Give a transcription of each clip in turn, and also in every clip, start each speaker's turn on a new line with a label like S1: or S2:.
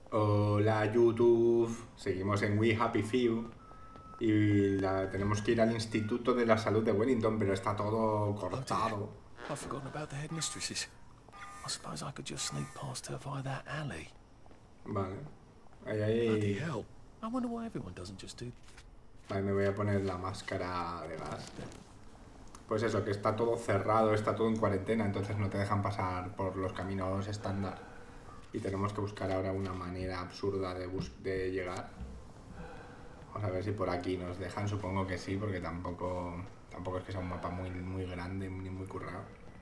S1: Hola YouTube, seguimos en We Happy Few y tenemos que ir al Instituto de la Salud de Wellington, pero está todo cortado.
S2: I've forgotten about the headmistresses. I suppose I could just sneak past her via that alley.
S1: Vale,
S2: Bloody hell. I wonder why everyone doesn't just do...
S1: Vale, me voy a poner la máscara de gas. Pues eso, que está todo cerrado, está todo en cuarentena, entonces no te dejan pasar por los caminos estándar. Y tenemos que buscar ahora una manera absurda de llegar. Vamos a ver si por aquí nos dejan, supongo que sí, porque tampoco es que sea un mapa muy grande ni muy currado.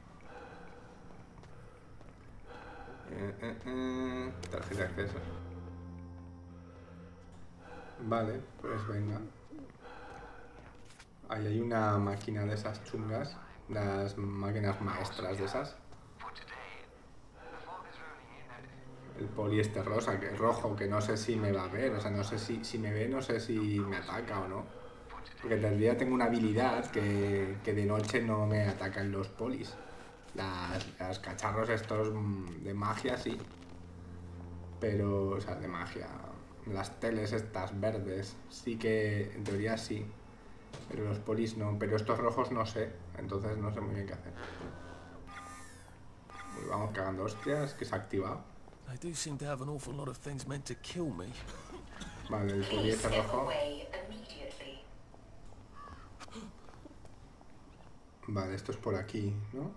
S1: Tarjeta de acceso. Vale, pues venga. Ahí hay una máquina de esas chungas, las máquinas maestras de esas. El poli este rosa, que es rojo, que no sé si me va a ver, o sea, no sé si me ve, no sé si me ataca o no. Porque en realidad tengo una habilidad que de noche no me atacan los polis. Las cacharros estos de magia sí. Pero, o sea, de magia. Las teles estas verdes sí que en teoría sí. Pero los polis no. Pero estos rojos no sé. Entonces no sé muy bien qué hacer. Uy, vamos cagando hostias, que se ha activado.
S2: They do seem to have an awful lot of things meant to kill me.
S1: Vale, el poli este rojo. Vale, esto es por aquí, ¿no?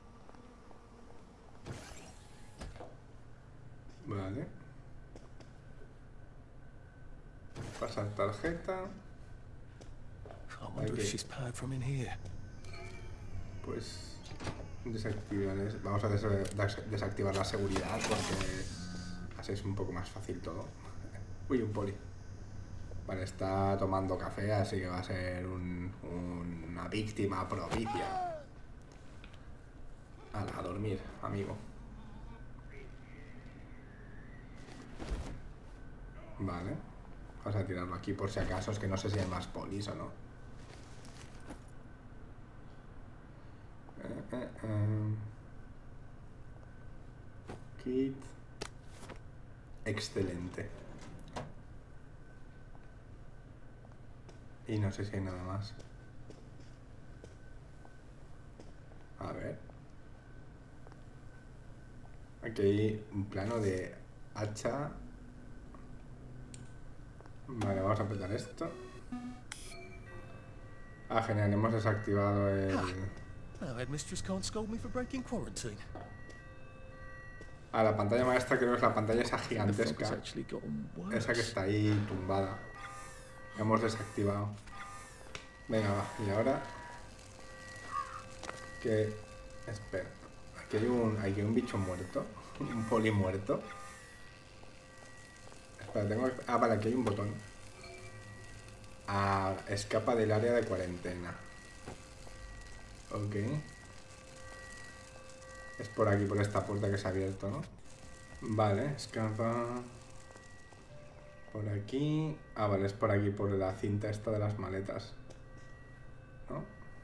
S1: Vale. Pasar tarjeta.
S2: I wonder if she's powered from in here.
S1: Pues vamos a desactivar la seguridad porque así es un poco más fácil todo. Uy, un poli. Vale, está tomando café, así que va a ser una víctima propicia. A dormir, amigo. Vale. Vamos a tirarlo aquí por si acaso, es que no sé si hay más polis o no. Kit. Excelente. Y no sé si hay nada más. A ver. Aquí hay un plano de hacha. Vale, vamos a apretar esto. Ah, genial, hemos desactivado el...
S2: Now headmistress can't scold me for breaking quarantine.
S1: Ah, la pantalla maestra creo que es la pantalla esa gigantesca. Esa que está ahí tumbada. Hemos desactivado. Venga, va. Y ahora... que... Espera. Aquí hay un bicho muerto. Un poli muerto. Espera, tengo... Ah, vale, aquí hay un botón. Ah, escapa del área de cuarentena. Ok. Es por aquí, por esta puerta que se ha abierto, ¿no? Vale, escapa... Por aquí... Ah, vale, es por aquí, por la cinta esta de las maletas. ¿No?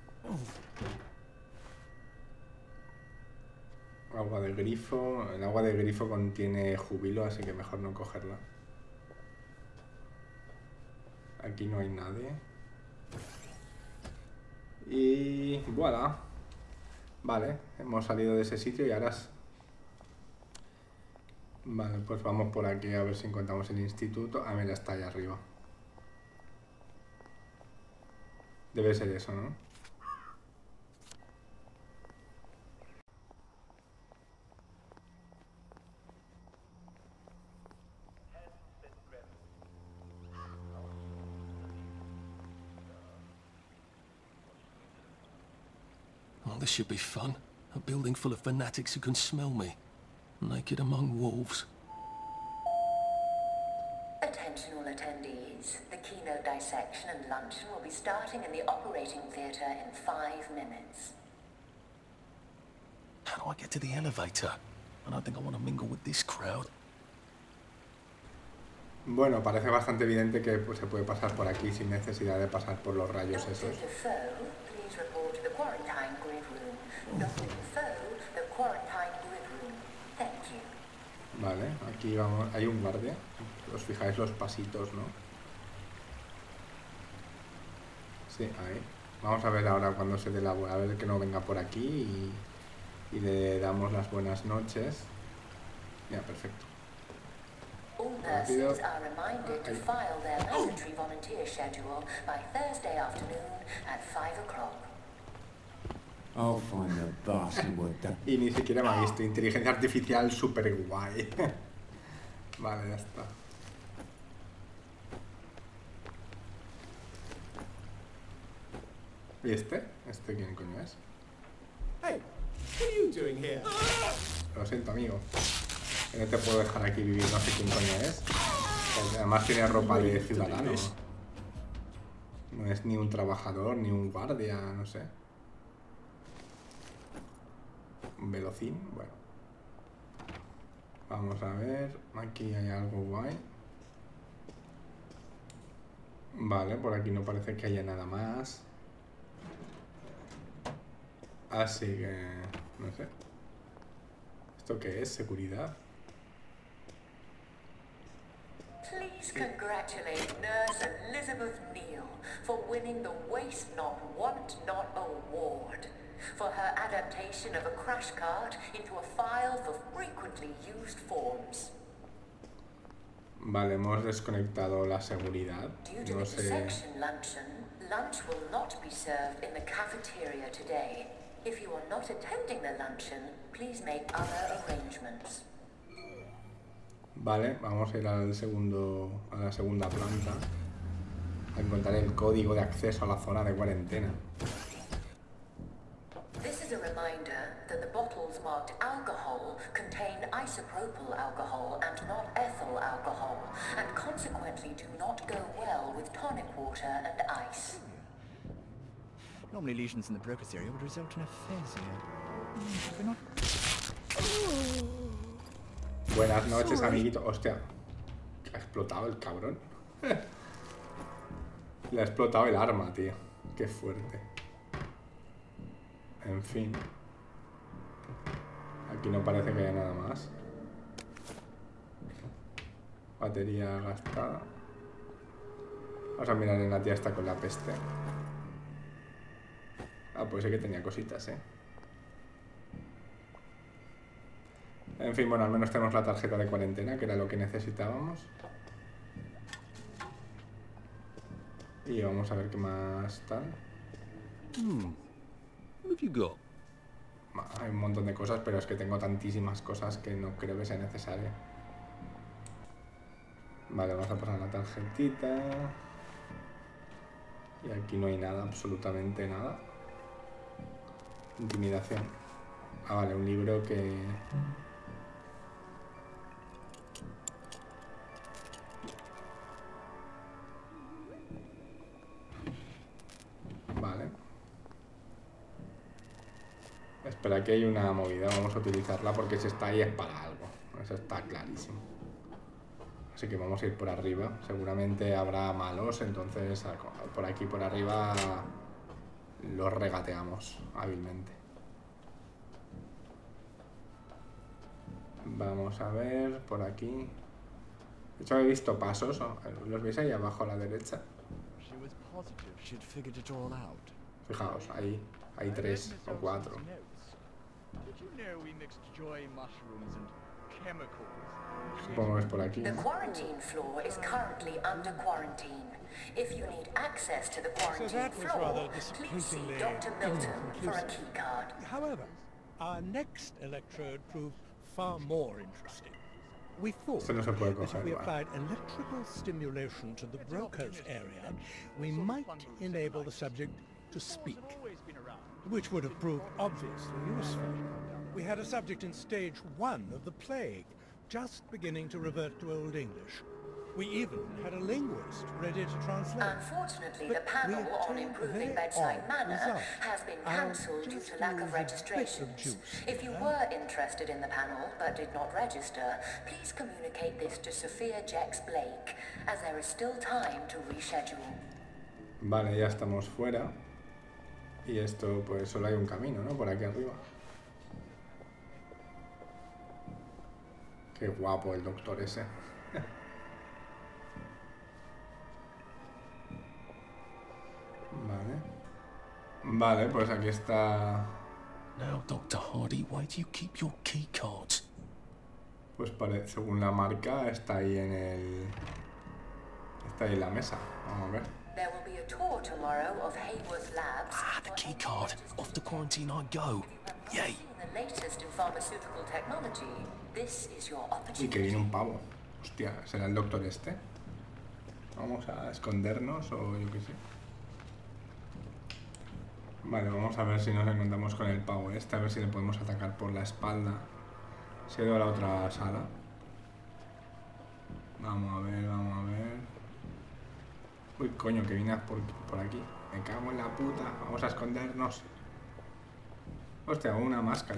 S1: Agua de grifo... El agua de grifo contiene júbilo, así que mejor no cogerla. Aquí no hay nadie. Y... voilà. Vale, hemos salido de ese sitio y ahora... Vale, pues vamos por aquí a ver si encontramos el instituto. Ah, mira, está allá arriba. Debe ser eso, ¿no?
S2: Oh, this should be fun. A building full of fanatics who can smell me. Naked among wolves.
S3: Attention all attendees. The keynote dissection and luncheon will be starting in the operating theatre in 5 minutes.
S2: How do I get to the elevator? I don't think I want to mingle with this crowd.
S1: Bueno, parece bastante evidente que pues, se puede pasar por aquí sin necesidad de pasar por los rayos esos. Vale, aquí vamos, hay un guardia. Os fijáis los pasitos, ¿no? Sí, ahí. Vamos a ver ahora cuando se dé la vuelta, a ver que no venga por aquí y le damos las buenas noches. Ya, perfecto.
S3: All nurses are reminded to file their mandatory volunteer schedule by Thursday afternoon at 5 o'clock.
S4: I'll find the bastard what done.
S1: Y ni siquiera me ha visto. Inteligencia artificial super guay. Vale, ya está. ¿Y este? ¿Este quién coño es?
S5: Hey, what are you doing here?
S1: Lo siento, amigo. Que no te puedo dejar aquí vivir, no sé quién coño es. Además tiene ropa de ciudadano. No es ni un trabajador, ni un guardia, no sé. Un velocín, bueno. Vamos a ver, aquí hay algo guay. Vale, por aquí no parece que haya nada más. Así que... no sé. ¿Esto qué es? ¿Seguridad?
S3: Please congratulate Nurse Elizabeth Neal for winning the Waste Not Want Not Award for her adaptation of a crash cart into a file for frequently used forms.
S1: Vale, hemos desconectado la seguridad.
S3: Due to
S1: No
S3: the
S1: sé...
S3: dissection luncheon, lunch will not be served in the cafeteria today. If you are not attending the luncheon, please make other arrangements.
S1: Vale, vamos a ir a la segunda planta a encontrar el código de acceso a la zona de cuarentena.
S3: This is a reminder that the bottles marked alcohol contain isopropyl alcohol and not ethyl alcohol, and consequently do not go well with tonic water and ice.
S5: Normally lesions in the Broca's area would result in aphasia. We're not...
S1: Buenas noches, amiguito. Hostia, ha explotado el cabrón. Le ha explotado el arma, tío. Qué fuerte. En fin. Aquí no parece que haya nada más. Batería gastada. Vamos a mirar en la tía esta con la peste. Ah, pues sí que tenía cositas, ¿eh? En fin, bueno, al menos tenemos la tarjeta de cuarentena, que era lo que necesitábamos. Y vamos a ver qué más tal.
S2: What have you got?
S1: Hay un montón de cosas, pero es que tengo tantísimas cosas que no creo que sea necesario. Vale, vamos a pasar la tarjetita. Y aquí no hay nada, absolutamente nada. Intimidación. Ah, vale, un libro que... Vale. Espera, que hay una movida, vamos a utilizarla porque si está ahí es para algo. Eso está clarísimo. Así que vamos a ir por arriba. Seguramente habrá malos, entonces por aquí por arriba los regateamos hábilmente. Vamos a ver por aquí. De hecho he visto pasos, ¿los veis ahí abajo a la derecha? Fijaos, ahí hay 3 o 4. Supongo que es por aquí.
S3: The quarantine floor is currently under quarantine. If you need access to the quarantine floor, please see Dr. Milton for a key card.
S6: However, our next electrode proved far more interesting. We thought
S1: Esto no se puede
S6: that if
S1: coger,
S6: we
S1: vale.
S6: applied electrical stimulation to the Broca's area, we might enable the subject to speak, which would have proved obviously useful. We had a subject in stage 1 of the plague, just beginning to revert to Old English. We even had a linguist ready to translate.
S3: Unfortunately,
S6: But
S3: the panel
S6: we
S3: on
S6: obtained a
S3: improving
S6: very
S3: bedside
S6: odd
S3: manner
S6: result.
S3: has been
S6: I'll
S3: cancelled due
S6: just
S3: to lack
S6: use
S3: of
S6: a bit of
S3: registrations.
S6: juice,
S3: If you were interested in the panel but did not register, please communicate this to Sophia Jex Blake, as there is still time to reschedule.
S1: Vale, ya estamos fuera. Y esto, pues solo hay un camino, ¿no? Por aquí arriba. Qué guapo el doctor ese. Vale. Vale, pues aquí está.
S2: Now, Dr. Hardy, why do you keep your key cards?
S1: Pues según la marca está ahí en el. Está ahí en la mesa. Vamos a ver.
S3: There will be a tour tomorrow of Hayworth Labs.
S2: Ah, the key card. Off to quarantine I go. Yay.
S3: The latest in pharmaceutical technology. This is your
S1: Y
S3: opportunity.
S1: que viene un pavo. Hostia, ¿será el doctor este? Vamos a escondernos o yo qué sé. Vale, vamos a ver si nos encontramos con el pavo este, a ver si le podemos atacar por la espalda. Se ha ido a la otra sala. Vamos a ver, vamos a ver. Uy, coño, que viene por aquí. Me cago en la puta. Vamos a escondernos. Hostia, una máscara.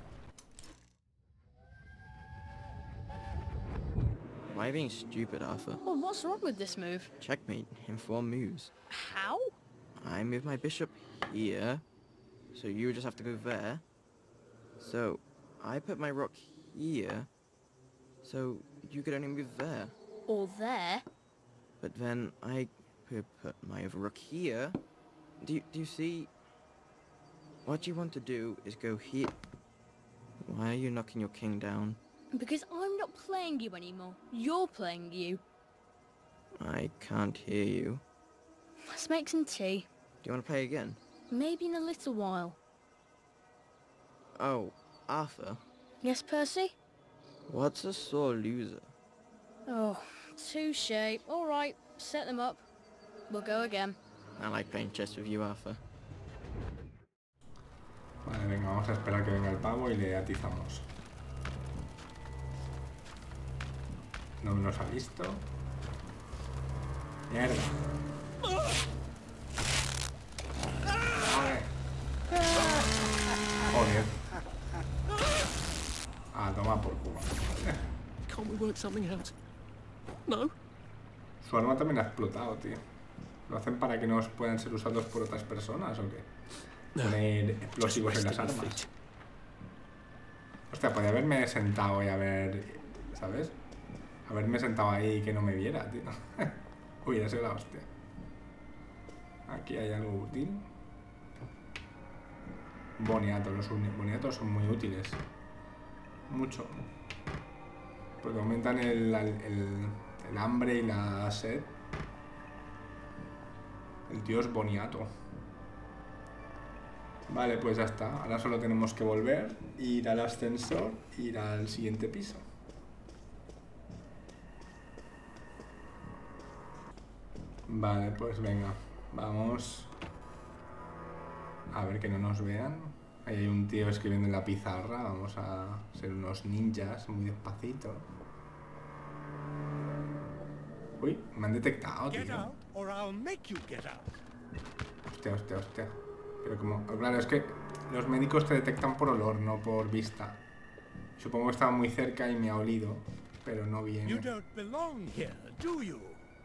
S7: Why are you being stupid, Arthur?
S8: Well, what's wrong with this move?
S7: Checkmate in 4 moves.
S8: How?
S7: I move my bishop here, so you just have to go there. So, I put my rook here, so you could only move there.
S8: Or there?
S7: But then I could put my other rook here. Do you see? What you want to do is go here. Why are you knocking your king down?
S8: Because I'm not playing you anymore. You're playing you.
S7: I can't hear you.
S8: Let's make some tea.
S7: Do you want to play again?
S8: Maybe in a little while.
S7: Oh, Arthur,
S8: Yes, Percy?
S7: what's a sore loser?
S8: Oh, touche. All right, set them up. We'll go again.
S7: I like playing chess with you, Arthur.
S1: Vale, venga, vamos a esperar que venga el pavo y le atizamos. No nos ha visto. Mierda. Joder. Ah, toma por culo.
S2: Can't we work something out? No?
S1: Su arma también ha explotado, tío. ¿Lo hacen para que no puedan ser usados por otras personas o qué? Poner explosivos en las armas. Hostia, podría haberme sentado y haber... ¿Sabes? Haberme sentado ahí y que no me viera, tío. Hubiera sido la hostia. Aquí hay algo útil. Boniato. Los boniatos son muy útiles. Mucho. Porque aumentan el hambre y la sed. El tío es boniato. Vale, pues ya está. Ahora solo tenemos que volver, ir al ascensor e ir al siguiente piso. Vale, pues venga. Vamos. A ver que no nos vean. Ahí hay un tío escribiendo en la pizarra. Vamos a ser unos ninjas muy despacito. Uy, me han detectado,
S6: Get
S1: tío.
S6: out, or I'll make you get out.
S1: Hostia, hostia, hostia. Pero como... Claro, es que los médicos te detectan por olor, no por vista. Supongo que estaba muy cerca y me ha olido, pero no
S6: You
S1: viene.
S6: don't belong here, do you?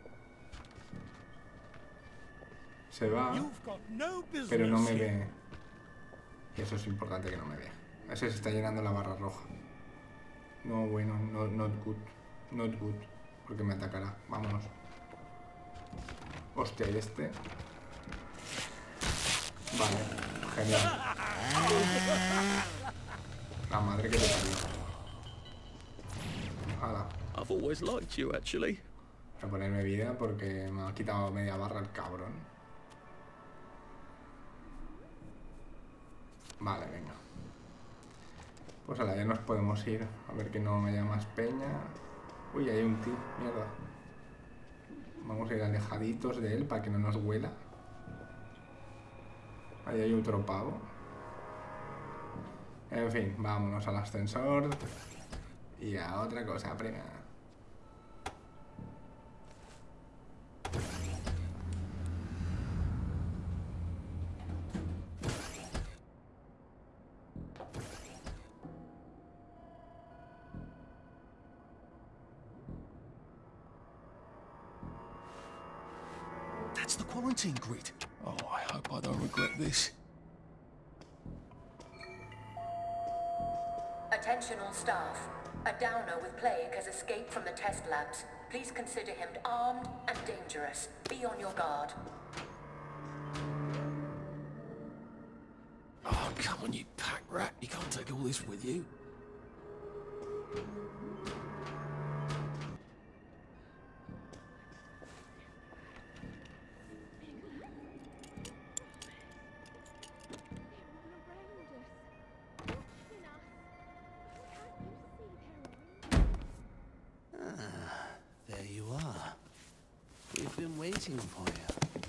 S1: Se va,
S6: You've got no business
S1: pero no me
S6: here.
S1: ve. Y eso es importante que no me vea. Ese se está llenando la barra roja. No, bueno, no, not good. Not good. Porque me atacará. Vámonos. Hostia, ¿y este? Vale, genial. La madre que te parió. Hala.
S2: I've always liked you, actually.
S1: Voy a ponerme vida porque me ha quitado media barra el cabrón. Vale, venga. Pues ahora ya nos podemos ir. A ver que no haya más peña. Uy, hay un tío. Mierda. Vamos a ir alejaditos de él para que no nos huela. Ahí hay otro pavo. En fin, vámonos al ascensor. Y a otra cosa, prima.
S2: That's the quarantine grid. Oh, I hope I don't regret this.
S3: Attention all staff. A downer with plague has escaped from the test labs. Please consider him armed and dangerous. Be on your guard.
S2: Oh, come on, you pack rat. You can't take all this with you.
S9: There you are. We've been waiting for you.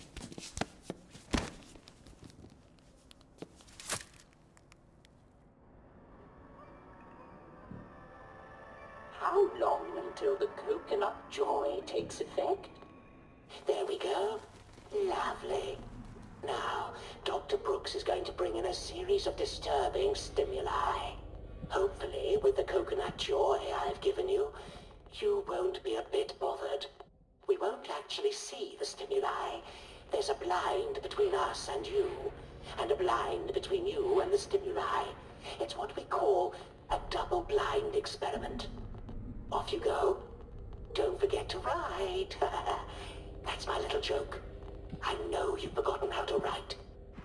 S10: How long until the coconut joy takes effect? There we go. Lovely. Now, Dr. Brooks is going to bring in a series of disturbing stimuli. Hopefully, with the coconut joy I've given you, you won't be a bit bothered. We won't actually see the stimuli. There's a blind between us and you, and a blind between you and the stimuli. It's what we call a double-blind experiment. Off you go. Don't forget to write. That's my little joke. I know you've forgotten how to write.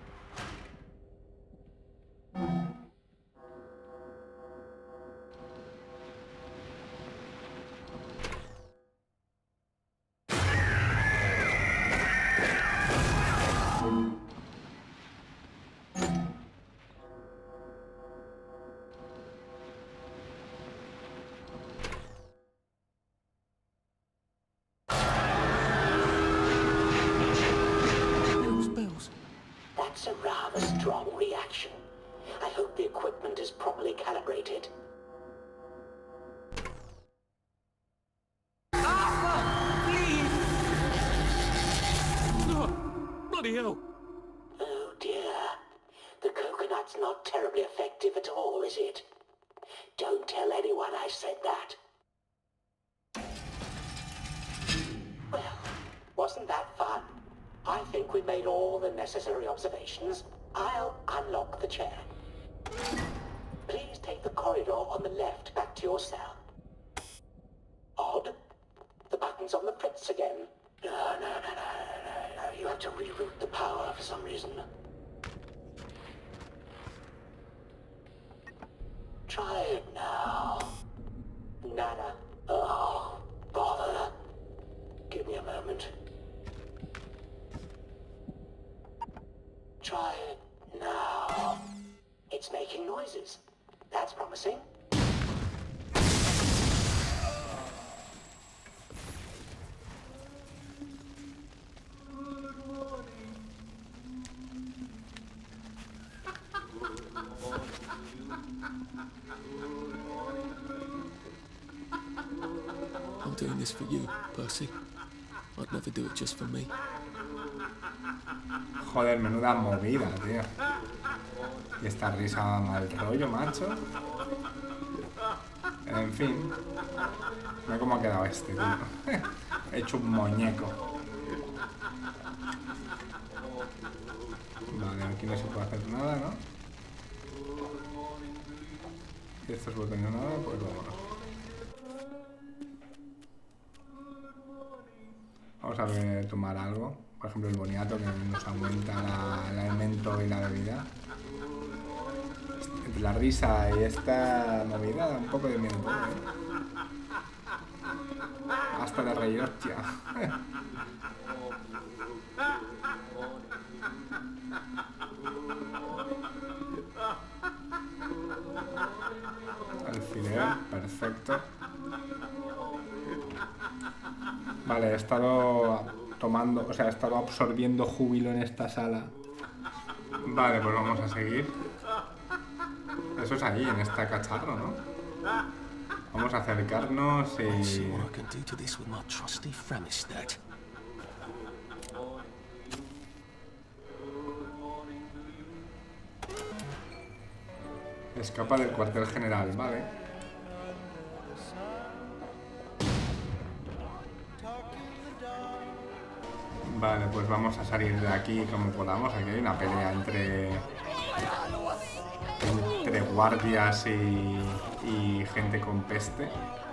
S10: That's a rather strong reaction. I hope the equipment is properly calibrated.
S2: Bloody hell!
S10: Oh dear. The coconut's not terribly effective at all, is it? Don't tell anyone I said that. Well, wasn't that fun? I think we made all the necessary observations. I'll unlock the chair. Please take the corridor on the left back to your cell. Odd. The button's on the fritz again. No. You have to reroute the power for some reason. Try it now. Nada. Oh, bother. Give me a moment. Try it now. It's making noises. That's promising.
S2: I'm doing this for you, Percy. I'd never do it just for me.
S1: Joder, menuda movida, tío. Y esta risa mal rollo, macho. En fin. Mira cómo ha quedado este, tío. He hecho un muñeco. Vale, aquí no se puede hacer nada, ¿no? Si estos botones no nada, pues vámonos. Vamos a ver, tomar algo. Por ejemplo, el boniato que nos aumenta el alimento y la bebida. Entre la risa y esta movida da un poco de miedo, ¿eh? Hasta de reír, hostia. Alfiler, perfecto. Vale, he estado tomando, o sea, he estado absorbiendo júbilo en esta sala. Vale, pues vamos a seguir. Eso es ahí, en esta cacharro, ¿no? Vamos a acercarnos y... Escapa del cuartel general, vale. Vale, pues vamos a salir de aquí como podamos. Aquí hay una pelea entre entre guardias y gente con peste.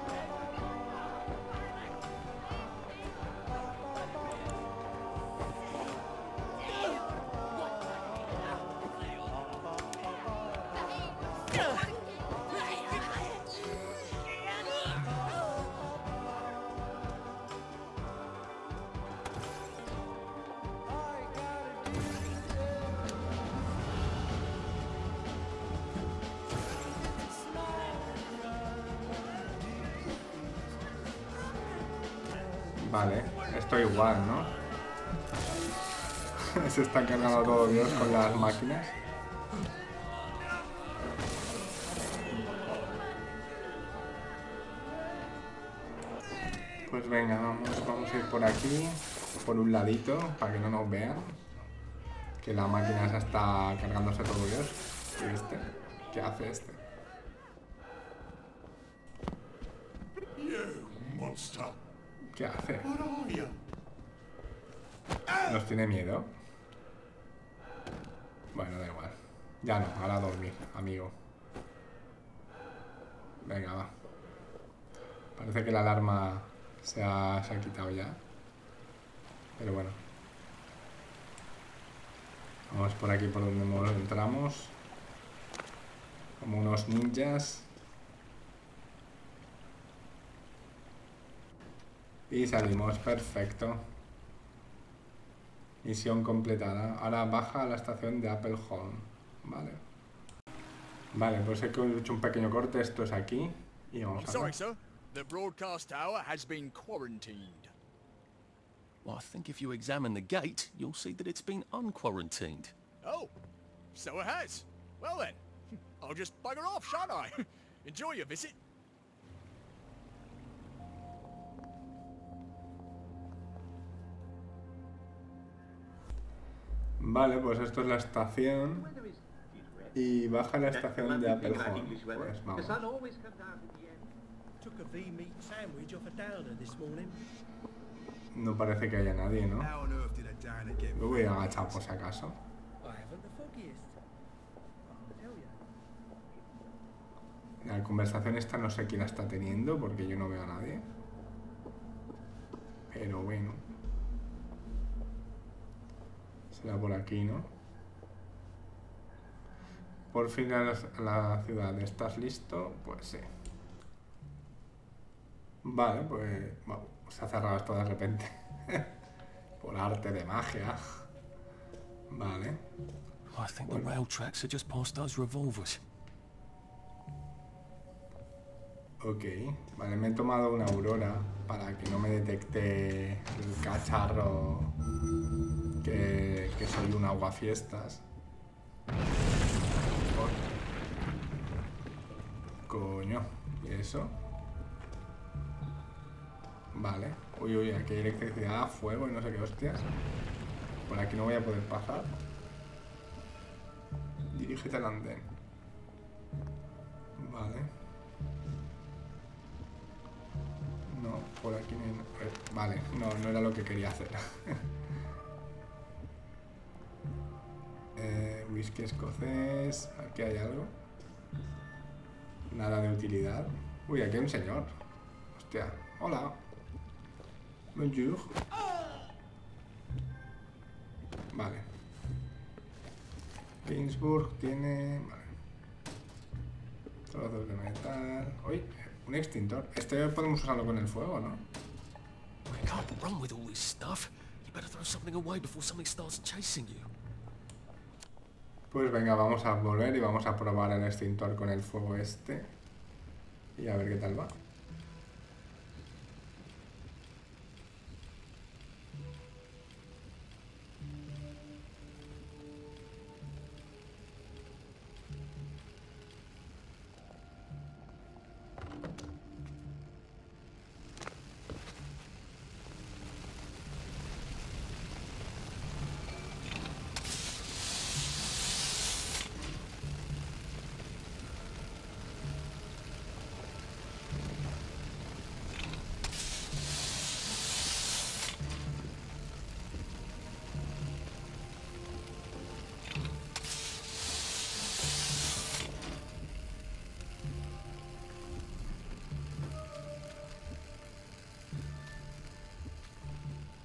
S1: Vale, esto igual, ¿no? Se está cargando todo Dios con las máquinas. Pues venga, vamos a ir por aquí, por un ladito, para que no nos vean. Que la máquina se está cargándose todo Dios. ¿Y este? ¿Qué hace este? ¿Qué hace? ¿Nos tiene miedo? Bueno, da igual. Ya no, ahora a dormir, amigo. Venga, va. Parece que la alarma se ha quitado ya. Pero bueno. Vamos por aquí por donde entramos. Como unos ninjas. Y salimos, perfecto. Misión completada. Ahora baja a la estación de Apple Home. Vale. Vale, pues he hecho un pequeño corte. Esto es aquí. Y vamos a ver.
S5: Sorry, sir. The broadcast tower has been quarantined.
S2: Well, I think if you examine the gate, you'll see that it's been unquarantined.
S5: Oh, so it has. Well then, I'll just bugger off, shan't I? Enjoy your visit.
S1: Vale, pues esto es la estación. Y baja la estación de Apple Home. Pues vamos. No parece que haya nadie, ¿no? Me voy a agachar por si acaso. La conversación esta no sé quién la está teniendo porque yo no veo a nadie. Pero bueno. Será por aquí, ¿no? Por fin a la ciudad. ¿Estás listo? Pues sí. Vale, pues... Bueno, se ha cerrado esto de repente. Por arte de magia. Vale.
S2: I think the rail tracks are just past those revolvers.
S1: Ok. Vale, me he tomado una aurora para que no me detecte el cacharro que soy un aguafiestas. Coño, ¿y eso? Vale. Uy, uy, aquí hay electricidad, fuego y no sé qué hostias. Por aquí no voy a poder pasar. Dirígete al andén. Vale. No, por aquí no hay... Vale, no era lo que quería hacer. Whisky escocés... Aquí hay algo. Nada de utilidad. Uy, aquí hay un señor. Hostia, hola. Bonjour. Vale. Ginsburg tiene... Vale. Trozos de metal... Uy, un extintor. Este podemos usarlo con el fuego, ¿no?
S2: We can't run with all this stuff. You better throw something away before something starts chasing you.
S1: Pues venga, vamos a volver y vamos a probar el extintor con el fuego este. Y a ver qué tal va.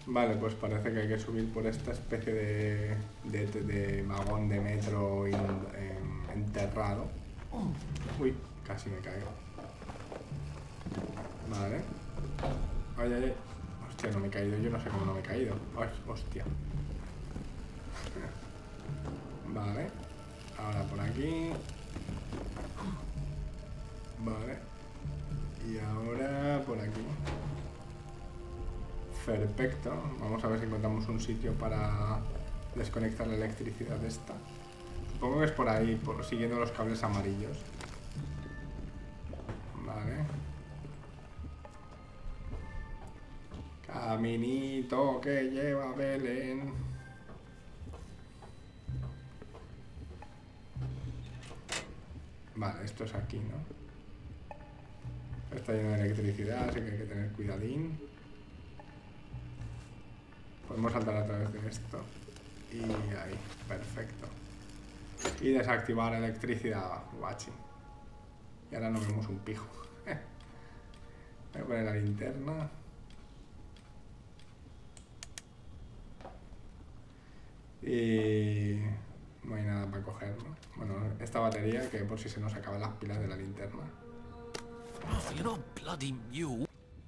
S1: Vale, pues parece que hay que subir por esta especie de vagón de metro enterrado. Uy, casi me caigo. Vale. Ay, ay, ay. Hostia, no me he caído. Yo no sé cómo no me he caído. Ay, hostia. Vale. Ahora por aquí. Vale. Y ahora por aquí. Perfecto. Vamos a ver si encontramos un sitio para desconectar la electricidad esta. Supongo que es por ahí, siguiendo los cables amarillos. Vale. Caminito que lleva Belén. Vale, esto es aquí, ¿no? Está lleno de electricidad, así que hay que tener cuidadín. Podemos saltar a través de esto. Y ahí, perfecto. Y desactivar electricidad, guachi. Y ahora no vemos un pijo. Voy a poner la linterna. Y no hay nada para coger, ¿no? Bueno, esta batería, que por si se nos acaban las pilas de la linterna.
S2: Oh, you're not bloody mule.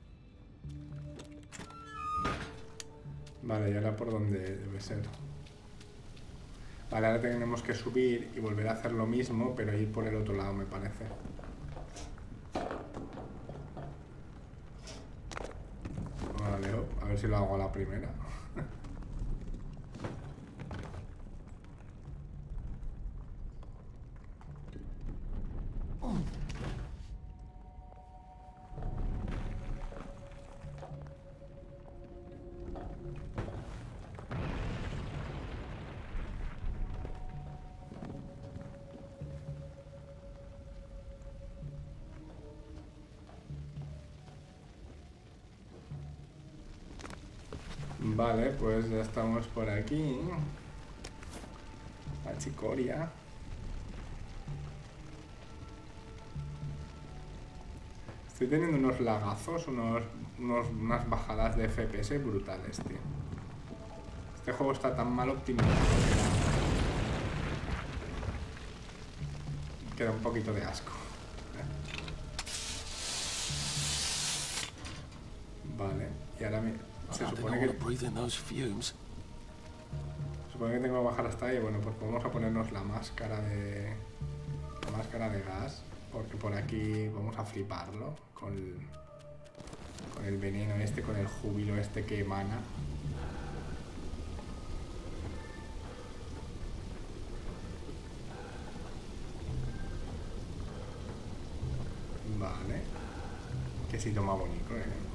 S1: Vale, y ahora por dónde debe ser. Vale, ahora tenemos que subir y volver a hacer lo mismo, pero ir por el otro lado, me parece. Vale, a ver si lo hago a la primera. Vale, pues ya estamos por aquí. La chicoria. Estoy teniendo unos lagazos, unas bajadas de FPS brutales, tío. Este juego está tan mal optimizado que da un poquito de asco. Vale, y ahora se supone que tengo que bajar hasta ahí. Bueno, pues vamos a ponernos la máscara de gas, porque por aquí vamos a fliparlo con el veneno este, con el júbilo este que emana. Vale, qué sitio más bonito,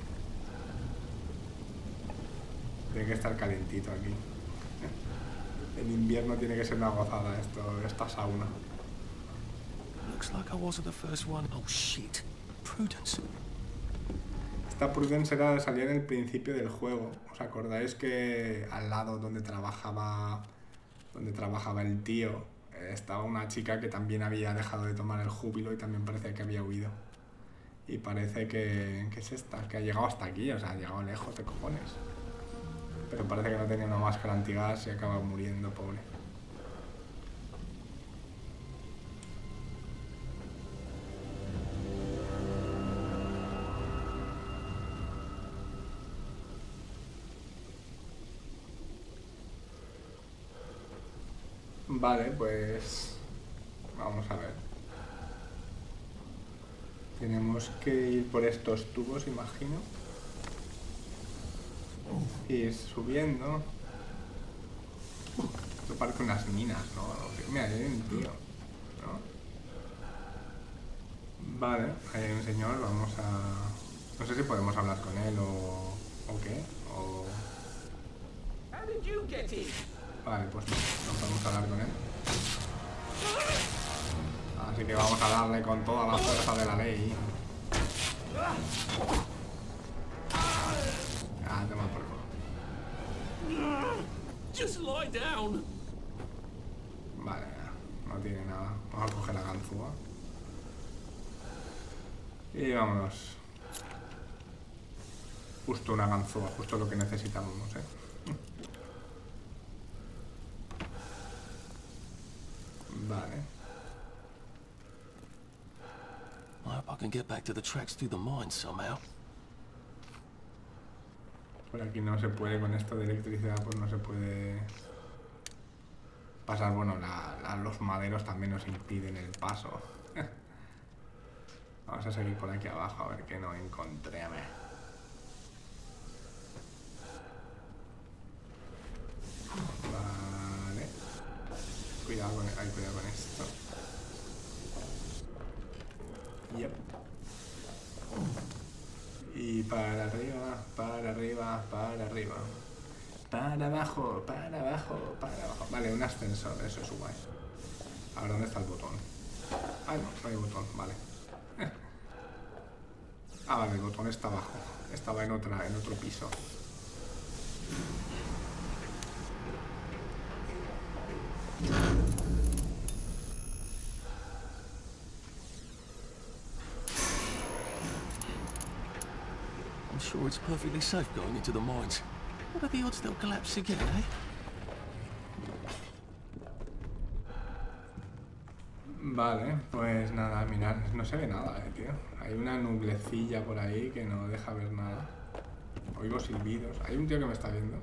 S1: Tiene que estar calentito aquí. En invierno tiene que ser una gozada esta sauna.
S2: Looks like I wasn't the first one. Oh shit. Prudence.
S1: Esta Prudence salía en el principio del juego. ¿Os acordáis que al lado donde trabajaba el tío estaba una chica que también había dejado de tomar el júbilo y también parecía que había huido? Y parece que es esta, que ha llegado hasta aquí, o sea, ha llegado lejos de cojones. Pero parece que no tenía una máscara antigas y acaba muriendo, pobre. Vale, pues vamos a ver. Tenemos que ir por estos tubos, imagino. Ir subiendo. Esto parece unas minas, ¿no? Mira, ahí hay un tío, ¿no? Vale, ahí hay un señor, vamos a... No sé si podemos hablar con él o qué, o... Vale, pues no podemos hablar con él. Así que vamos a darle con toda la fuerza de la ley. Ah, toma por culo.
S2: Just lie down.
S1: Vale, no tiene nada. Vamos a coger la ganzúa. Y vámonos. Justo una ganzúa, justo lo que necesitábamos, ¿eh? Vale.
S2: I hope I can get back to the tracks through the mine somehow.
S1: Por aquí no se puede, con esto de electricidad, pues no se puede pasar. Bueno, los maderos también nos impiden el paso. Vamos a seguir por aquí abajo a ver qué no encontré. A ver. Vale. Cuidado con esto. Yep. Y para arriba, para arriba, para arriba. Para abajo, para abajo, para abajo. Vale, un ascensor, eso es guay. A ver, ¿dónde está el botón? Ah, no hay botón, vale. Ah, vale, el botón está abajo. Estaba en otro piso.
S2: I'm sure it's perfectly safe going into the mines. What are the odds they'll collapse again, eh?
S1: Vale, pues nada, mirad, no se ve nada, tío. Hay una nublecilla por ahí que no deja ver nada. Oigo silbidos. Hay un tío que me está viendo.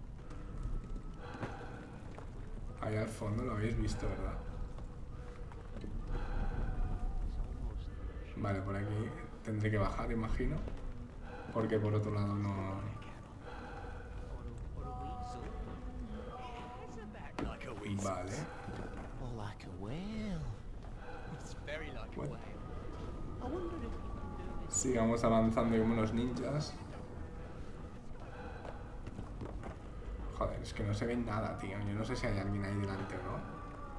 S1: Ahí al fondo, lo habéis visto, ¿verdad? Vale, por aquí tendré que bajar, imagino. Porque por otro lado no... Vale. Bueno. Sigamos avanzando como unos ninjas. Joder, es que no se ve nada, tío. Yo no sé si hay alguien ahí delante o no.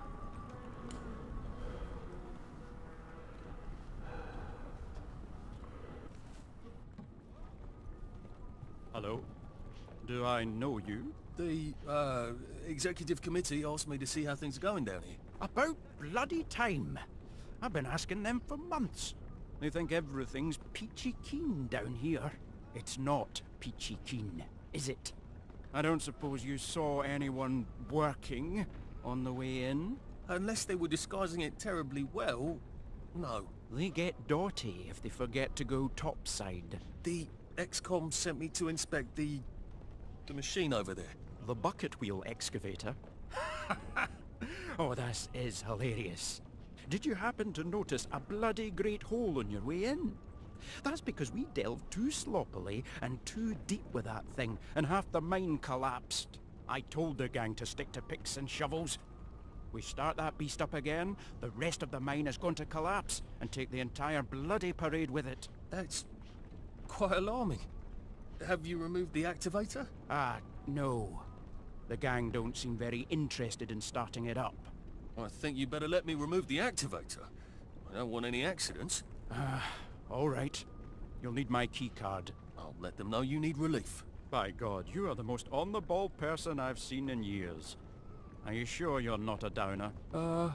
S11: Hello. Do I know you?
S2: The, executive committee asked me to see how things are going down here.
S11: About bloody time. I've been asking them for months. They think everything's peachy keen down here. It's not peachy keen, is it? I don't suppose you saw anyone working on the way in?
S2: Unless they were disguising it terribly well, no.
S11: They get dotty if they forget to go topside.
S2: The XCOM sent me to inspect the machine over there.
S11: The bucket wheel excavator? Oh, this is hilarious. Did you happen to notice a bloody great hole on your way in? That's because we delved too sloppily and too deep with that thing, and half the mine collapsed. I told the gang to stick to picks and shovels. We start that beast up again, the rest of the mine is going to collapse and take the entire bloody parade with it.
S2: That's quite alarming. Have you removed the activator?
S11: No. The gang don't seem very interested in starting it up.
S2: I think you better let me remove the activator. I don't want any accidents.
S11: All right. You'll need my key card.
S2: I'll let them know you need relief.
S11: By God, you are the most on-the-ball person I've seen in years. Are you sure you're not a downer?
S2: Oh.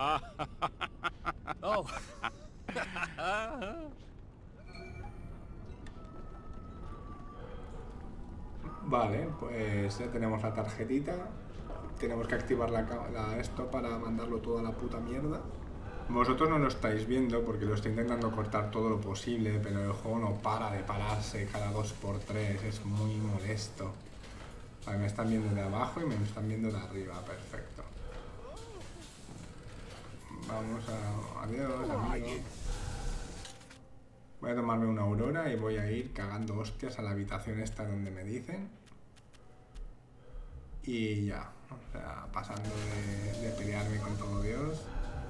S1: Vale, pues ya tenemos la tarjetita. Tenemos que activar esto para mandarlo todo a la puta mierda. Vosotros no lo estáis viendo porque lo estoy intentando cortar todo lo posible, pero el juego no para de pararse cada 2×3, es muy molesto. Vale, me están viendo de abajo y me están viendo de arriba, perfecto. Vamos a... Adiós, amigo. Voy a tomarme una aurora y voy a ir cagando hostias a la habitación esta donde me dicen. Y ya, o sea, pasando de pelearme con todo Dios.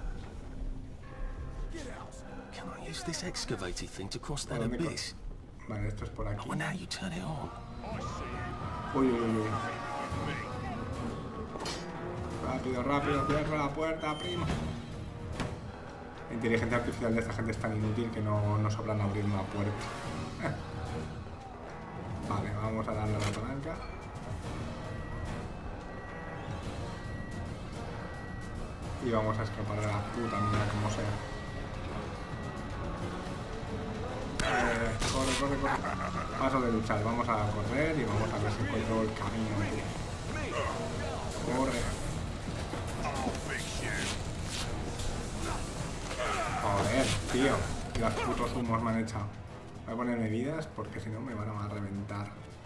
S2: Can I use this excavator thing to cross that abyss?
S1: Vale, esto es por aquí.
S2: Oh, now you turn it on.
S1: Uy, uy, uy. Rápido, rápido, cierra la puerta, primo. La inteligencia artificial de esta gente es tan inútil que no sobran abrir una puerta. Vale, vamos a darle a la palanca. Y vamos a escapar de la puta mierda como sea. Corre, corre, corre. Paso de luchar, vamos a correr y vamos a ver si encuentro el camino, tío. Corre. Joder, tío. Los putos humos me han echado. Voy a ponerme vidas porque si no me van a reventar.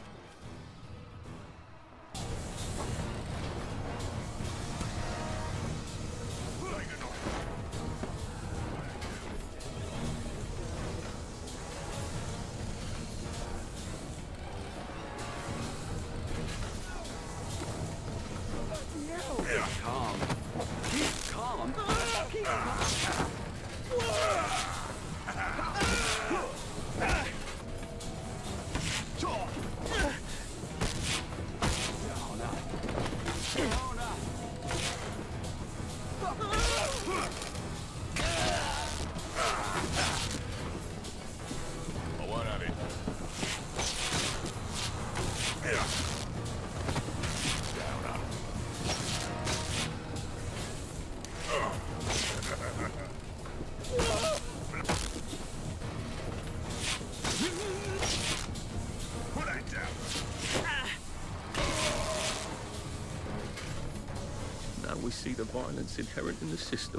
S2: We see the violence inherent in the system.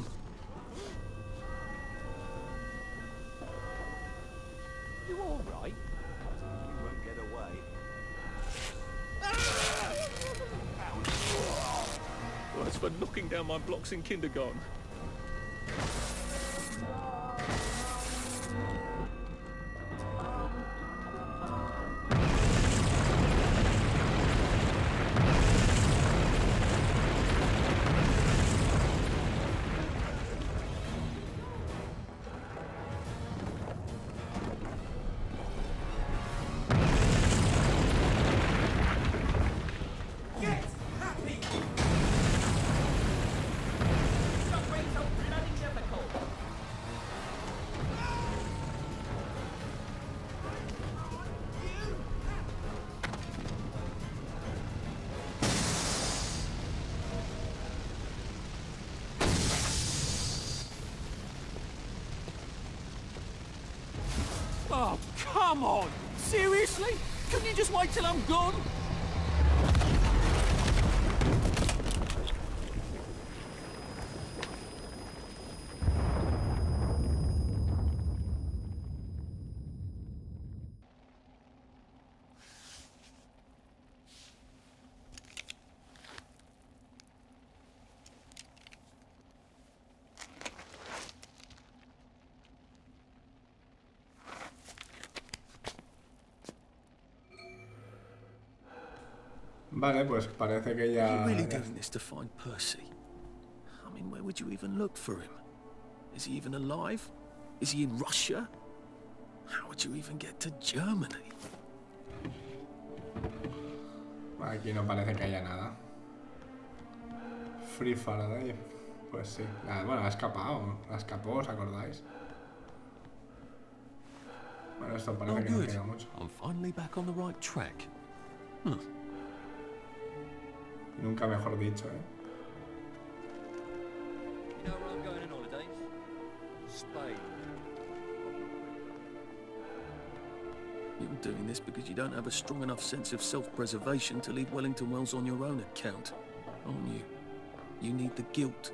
S11: You all right? You won't get away.
S2: Well, that's for knocking down my blocks in kindergarten. Oh, come on! Seriously? Couldn't you just wait till I'm gone?
S1: Vale, pues parece que ya...
S2: Are you really doing this to find Percy? I mean, where would you even look for him? Is he even alive? Is he in Russia? How would you even get to Germany?
S1: Aquí no parece que haya nada. Free Faraday. Pues sí. Bueno, ha escapado. La escapó, ¿os acordáis? Bueno, esto parece que no queda mucho.
S2: I'm finally back on the right track.
S1: Nunca mejor dicho, ¿eh?
S12: You know where I'm going on holidays? Spain.
S2: You're doing this because you don't have a strong enough sense of self-preservation to leave Wellington Wells on your own account, aren't you? You need the guilt.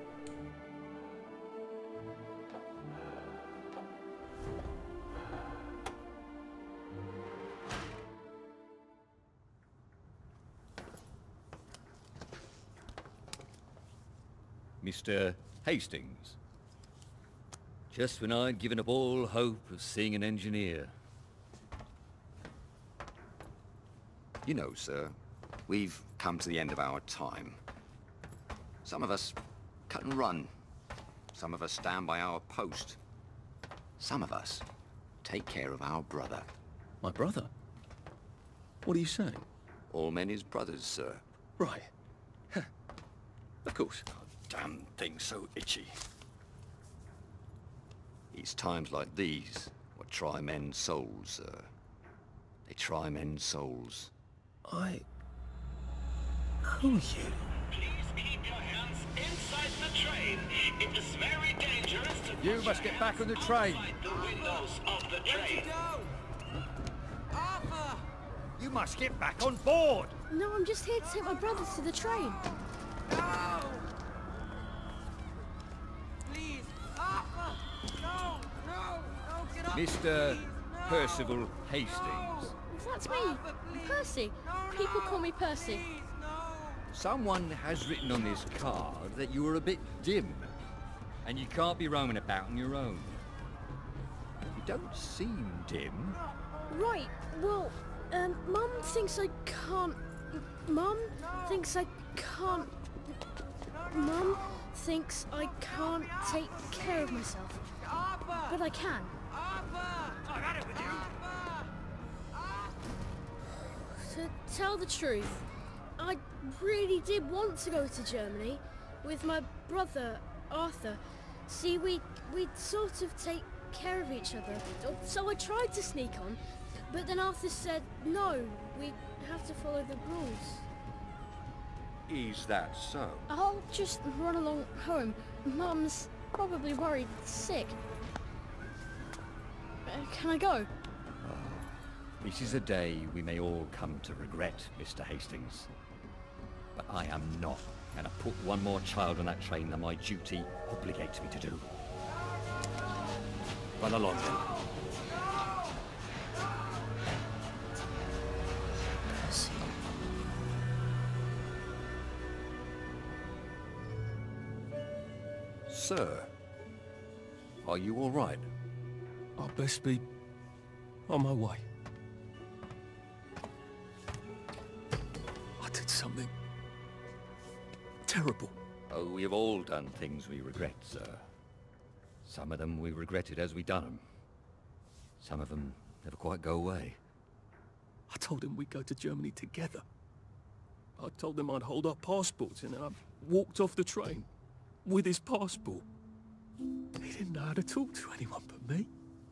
S12: Mr. Hastings. Just when I'd given up all hope of seeing an engineer.
S13: You know, sir, we've come to the end of our time. Some of us cut and run. Some of us stand by our post. Some of us take care of our brother.
S2: My brother? What are you saying?
S13: All men is brothers, sir.
S2: Right. Of course.
S13: Damn thing so itchy. It's times like these what try men's souls, sir. They try men's souls.
S2: Who are you?
S10: Please
S11: You must get back on the train. You must get back on board.
S8: No, I'm just here to take my brother to the train.
S14: No! Please, Arthur! No, get up!
S12: Mr. Percival Hastings.
S8: That's me, Percy. People call me Percy.
S12: Someone has written on this card that you are a bit dim, and you can't be roaming about on your own. You don't seem dim.
S8: Right, well, Mum thinks I can't... Mum thinks I can't... Mum thinks I can't take care of myself. But I can.
S11: I've had it with you.
S8: To tell the truth, I really did want to go to Germany with my brother, Arthur. See, we'd sort of take care of each other. So I tried to sneak on, but then Arthur said, no, we have to follow the rules.
S12: Is that so?
S8: I'll just run along home. Mum's probably worried sick. Can I go?
S12: This is a day we may all come to regret, Mr. Hastings. But I am not going to put one more child on that train than my duty obligates me to do. Run along then. Sir, are you all right?
S2: I'll best be on my way. I did something terrible.
S12: Oh, we have all done things we regret, sir. Some of them we regretted as we done them. Some of them never quite go away.
S2: I told him we'd go to Germany together. I told him I'd hold our passports, and then I walked off the train with his passport. He didn't know how to talk to anyone but me.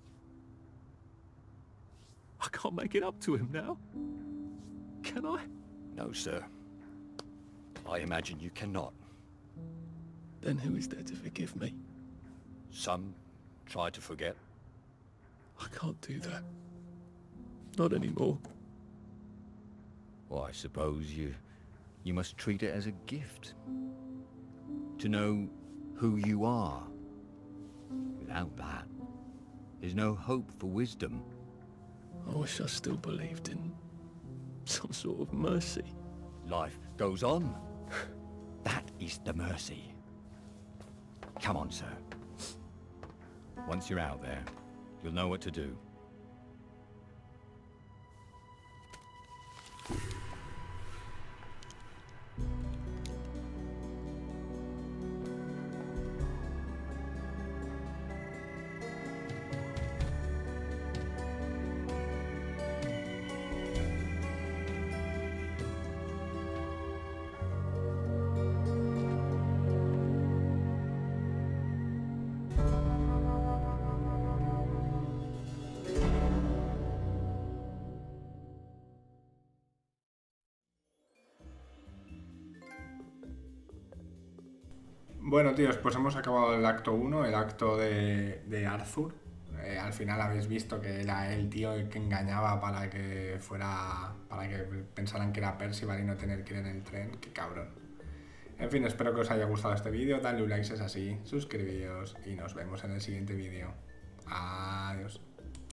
S2: I can't make it up to him now. Can I?
S12: No, sir. I imagine you cannot.
S2: Then who is there to forgive me?
S12: Some try to forget.
S2: I can't do that. Not anymore.
S12: Well, I suppose you must treat it as a gift. To know who you are. Without that, there's no hope for wisdom.
S2: I wish I still believed in some sort of mercy.
S12: Life goes on. That is the mercy. Come on, sir. Once you're out there, you'll know what to do.
S1: Bueno, tíos, pues hemos acabado el acto 1, el acto de Arthur. Al final habéis visto que era el tío el que engañaba para que pensaran que era Percival y no tener que ir en el tren. Qué cabrón. En fin, espero que os haya gustado este vídeo. Dadle un like si es así, suscribíos y nos vemos en el siguiente vídeo. Adiós.